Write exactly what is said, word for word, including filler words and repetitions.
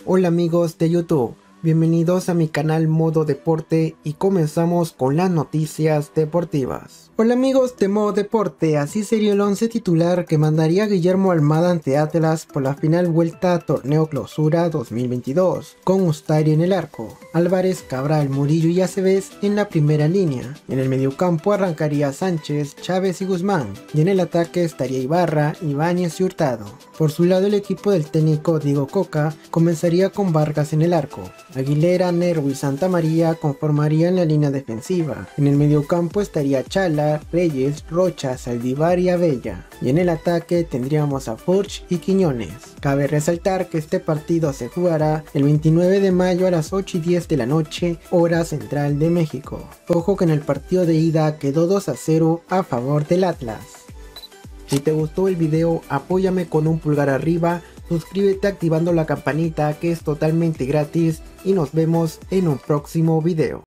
Hola amigos de YouTube, bienvenidos a mi canal Modo Deporte y comenzamos con las noticias deportivas. Hola amigos de Modo Deporte, así sería el once titular que mandaría Guillermo Almada ante Atlas por la final vuelta Torneo Clausura dos mil veintidós, con Ustari en el arco, Álvarez, Cabral, Murillo y Aceves en la primera línea. En el mediocampo arrancaría Sánchez, Chávez y Guzmán, y en el ataque estaría Ibarra, Ibáñez y Hurtado. Por su lado el equipo del técnico Diego Coca comenzaría con Vargas en el arco, Aguilera, Nervo y Santa María conformarían la línea defensiva. En el mediocampo estaría Chala, Reyes, Rocha, Saldívar y Abella, y en el ataque tendríamos a Furch y Quiñones. Cabe resaltar que este partido se jugará el veintinueve de mayo a las ocho y diez de la noche, hora central de México. Ojo que en el partido de ida quedó dos a cero a favor del Atlas. Si te gustó el video, apóyame con un pulgar arriba, suscríbete activando la campanita que es totalmente gratis y nos vemos en un próximo video.